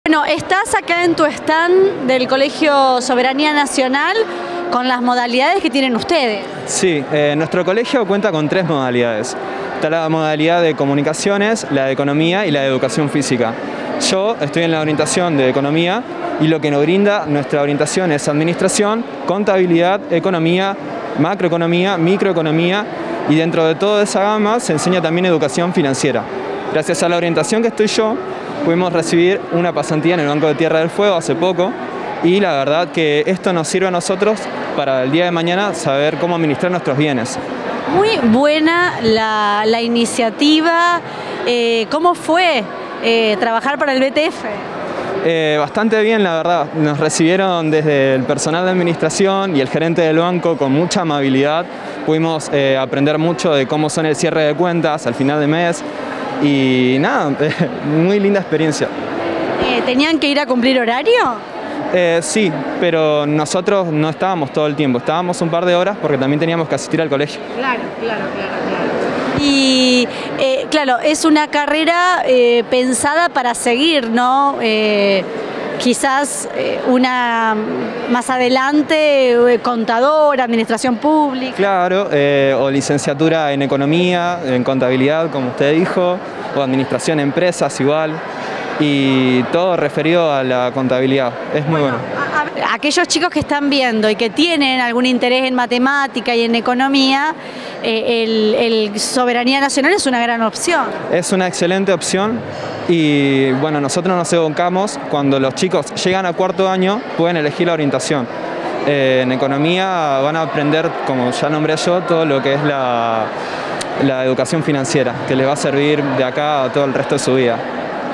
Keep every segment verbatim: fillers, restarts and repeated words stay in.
Bueno, estás acá en tu stand del Colegio Soberanía Nacional con las modalidades que tienen ustedes. Sí, eh, nuestro colegio cuenta con tres modalidades. Está la modalidad de comunicaciones, la de economía y la de educación física. Yo estoy en la orientación de economía y lo que nos brinda nuestra orientación es administración, contabilidad, economía, macroeconomía, microeconomía y dentro de toda esa gama se enseña también educación financiera. Gracias a la orientación que estoy yo, pudimos recibir una pasantía en el Banco de Tierra del Fuego hace poco y la verdad que esto nos sirve a nosotros para el día de mañana saber cómo administrar nuestros bienes. Muy buena la, la iniciativa. Eh, ¿Cómo fue eh, trabajar para el B T F? Eh, bastante bien, la verdad. Nos recibieron desde el personal de administración y el gerente del banco con mucha amabilidad. Pudimos eh, aprender mucho de cómo son el cierre de cuentas al final de mes. Y nada, muy linda experiencia. Eh, ¿Tenían que ir a cumplir horario? Eh, sí, pero nosotros no estábamos todo el tiempo, estábamos un par de horas porque también teníamos que asistir al colegio. Claro, claro, claro, claro. Y eh, claro, es una carrera eh, pensada para seguir, ¿no? Eh, quizás eh, una más adelante, eh, contador, administración pública. Claro, eh, o licenciatura en economía, en contabilidad, como usted dijo, o administración de empresas igual, y todo referido a la contabilidad. Es muy bueno. bueno. A, a, aquellos chicos que están viendo y que tienen algún interés en matemática y en economía, eh, el, el Soberanía Nacional es una gran opción. Es una excelente opción. Y bueno, nosotros nos evocamos cuando los chicos llegan a cuarto año, pueden elegir la orientación. Eh, en economía van a aprender, como ya nombré yo, todo lo que es la, la educación financiera, que les va a servir de acá a todo el resto de su vida.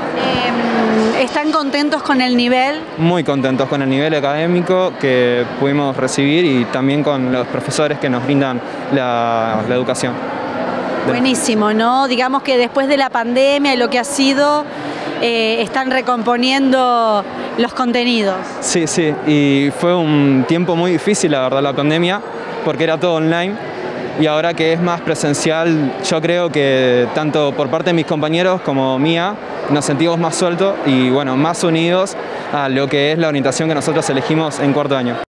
Eh, ¿Están contentos con el nivel? Muy contentos con el nivel académico que pudimos recibir y también con los profesores que nos brindan la, la educación. Buenísimo, ¿no? Digamos que después de la pandemia y lo que ha sido, eh, están recomponiendo los contenidos. Sí, sí, y fue un tiempo muy difícil, la verdad, la pandemia, porque era todo online. Y ahora que es más presencial, yo creo que tanto por parte de mis compañeros como mía, nos sentimos más sueltos y bueno, más unidos a lo que es la orientación que nosotros elegimos en cuarto año.